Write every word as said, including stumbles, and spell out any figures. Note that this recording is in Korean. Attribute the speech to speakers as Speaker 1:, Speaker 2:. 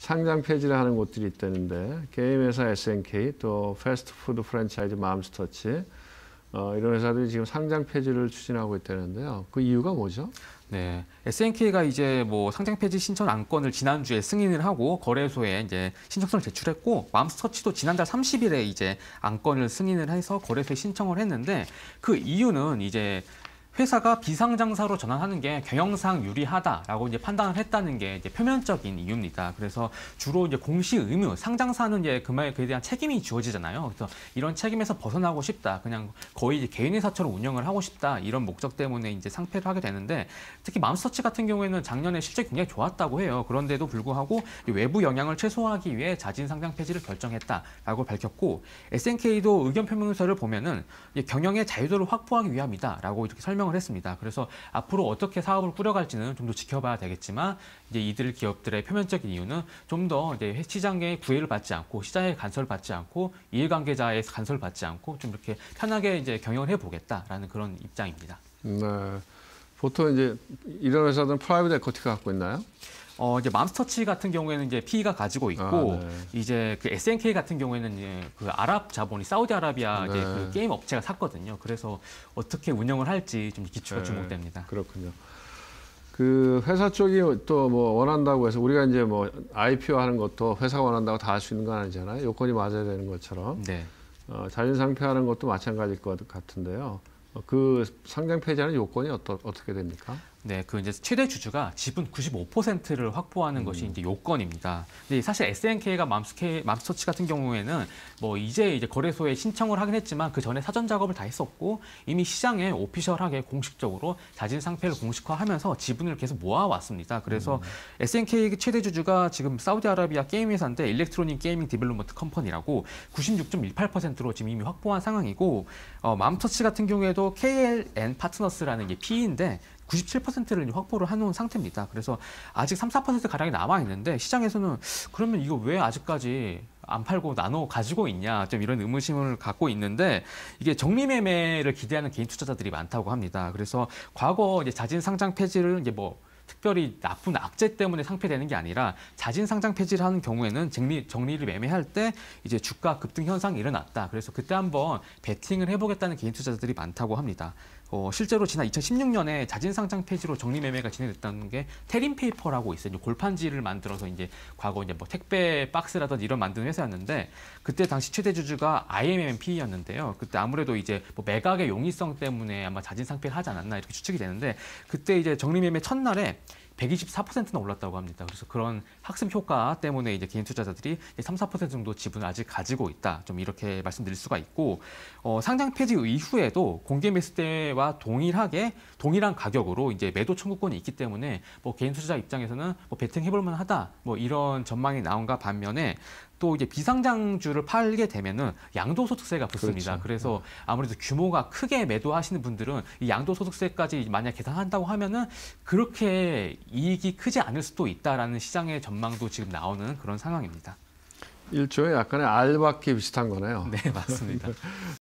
Speaker 1: 상장 폐지를 하는 곳들이 있다는데 게임 회사 에스엔케이 또 패스트푸드 프랜차이즈 맘스터치 어, 이런 회사들이 지금 상장 폐지를 추진하고 있다는데요. 그 이유가 뭐죠?
Speaker 2: 네, 에스엔케이가 이제 뭐 상장 폐지 신청 안건을 지난주에 승인을 하고 거래소에 이제 신청서를 제출했고, 맘스터치도 지난달 삼십 일에 이제 안건을 승인을 해서 거래소에 신청을 했는데, 그 이유는 이제 회사가 비상장사로 전환하는 게 경영상 유리하다라고 이제 판단을 했다는 게 이제 표면적인 이유입니다. 그래서 주로 이제 공시 의무, 상장사는 이제 그에 대한 책임이 주어지잖아요. 그래서 이런 책임에서 벗어나고 싶다, 그냥 거의 이제 개인 회사처럼 운영을 하고 싶다, 이런 목적 때문에 이제 상폐를 하게 되는데, 특히 맘스터치 같은 경우에는 작년에 실적이 굉장히 좋았다고 해요. 그런데도 불구하고 외부 영향을 최소화하기 위해 자진 상장 폐지를 결정했다라고 밝혔고, 에스엔케이도 의견 표명서를 보면은 경영의 자유도를 확보하기 위함이다라고 이렇게 설명. 을 했습니다. 그래서 앞으로 어떻게 사업을 꾸려갈지는 좀 더 지켜봐야 되겠지만, 이제 이들 기업들의 표면적인 이유는 좀 더 이제 시장의 구애를 받지 않고, 시장의 간섭을 받지 않고, 이해관계자의 간섭을 받지 않고 좀 이렇게 편하게 이제 경영을 해보겠다라는 그런 입장입니다.
Speaker 1: 네, 보통 이제 이런 회사들은 프라이빗 에쿼티가 갖고 있나요?
Speaker 2: 어, 이제 맘스터치 같은 경우에는 이제 피이가 가지고 있고,
Speaker 1: 아, 네. 이제
Speaker 2: 그 에스엔케이 같은 경우에는 이제 그 아랍 자본이 사우디아라비아
Speaker 1: 네.
Speaker 2: 이제 그 게임 업체가 샀거든요. 그래서 어떻게 운영을 할지 좀 기초가
Speaker 1: 네,
Speaker 2: 주목됩니다.
Speaker 1: 그렇군요. 그 회사 쪽이 또 뭐 원한다고 해서 우리가 이제 뭐 아이피오 하는 것도 회사가 원한다고 다 할 수 있는 건 아니잖아요. 요건이 맞아야 되는 것처럼.
Speaker 2: 네.
Speaker 1: 어, 자진 상폐하는 것도 마찬가지일 것 같은데요. 어, 그 상장 폐지하는 요건이 어떠, 어떻게 됩니까?
Speaker 2: 네, 그 이제 최대 주주가 지분 구십오 퍼센트를 확보하는
Speaker 1: 음.
Speaker 2: 것이 이제 요건입니다. 근데 사실 에스엔케이가 맘스케, 맘스터치 같은 경우에는 뭐 이제 이제 거래소에 신청을 하긴 했지만 그 전에 사전 작업을 다 했었고, 이미 시장에 오피셜하게 공식적으로 자진 상폐를 공식화하면서 지분을 계속 모아왔습니다. 그래서 음. 에스엔케이 최대 주주가 지금 사우디아라비아 게임 회사인데 일렉트로닉 게이밍 디벨롭먼트 컴퍼니라고 구십육 점 일팔 퍼센트로 지금 이미 확보한 상황이고, 어, 맘스터치 같은 경우에도 케이엘엔 파트너스라는 게 피이인데 구십칠 퍼센트를 확보를 해놓은 상태입니다. 그래서 아직 삼, 사 퍼센트 가량이 남아있는데, 시장에서는 그러면 이거 왜 아직까지 안 팔고 나눠 가지고 있냐, 좀 이런 의문심을 갖고 있는데, 이게 적리매매를 기대하는 개인 투자자들이 많다고 합니다. 그래서 과거 이제 자진 상장 폐지를 이제 뭐 특별히 나쁜 악재 때문에 상폐되는 게 아니라, 자진 상장 폐지를 하는 경우에는 정리, 정리를 매매할 때 이제 주가 급등 현상이 일어났다. 그래서 그때 한번 베팅을 해보겠다는 개인 투자자들이 많다고 합니다. 어, 실제로 지난 이천십육 년에 자진 상장 폐지로 정리 매매가 진행됐다는 게 테린페이퍼라고 있어요. 골판지를 만들어서 이제 과거 이제 뭐 택배 박스라든지 이런 만드는 회사였는데, 그때 당시 최대 주주가 아이엠엠피이였는데요. 그때 아무래도 이제 뭐 매각의 용이성 때문에 아마 자진 상폐를 하지 않았나 이렇게 추측이 되는데, 그때 이제 정리 매매 첫날에 백이십사 퍼센트나 올랐다고 합니다. 그래서 그런 학습 효과 때문에 이제 개인 투자자들이 삼, 사 퍼센트 정도 지분을 아직 가지고 있다, 좀 이렇게 말씀드릴 수가 있고, 어, 상장 폐지 이후에도 공개 매수 때와 동일하게 동일한 가격으로 이제 매도 청구권이 있기 때문에 뭐 개인 투자자 입장에서는 뭐 베팅 해볼 만하다, 뭐 이런 전망이 나온가 반면에, 또 이제 비상장주를 팔게 되면은 양도소득세가 붙습니다.
Speaker 1: 그렇죠.
Speaker 2: 그래서 아무래도 규모가 크게 매도하시는 분들은 이 양도소득세까지 만약 계산한다고 하면은 그렇게 이익이 크지 않을 수도 있다라는 시장의 전망도 지금 나오는 그런 상황입니다.
Speaker 1: 일종의 약간의 알바끼 비슷한 거네요.
Speaker 2: 네, 맞습니다.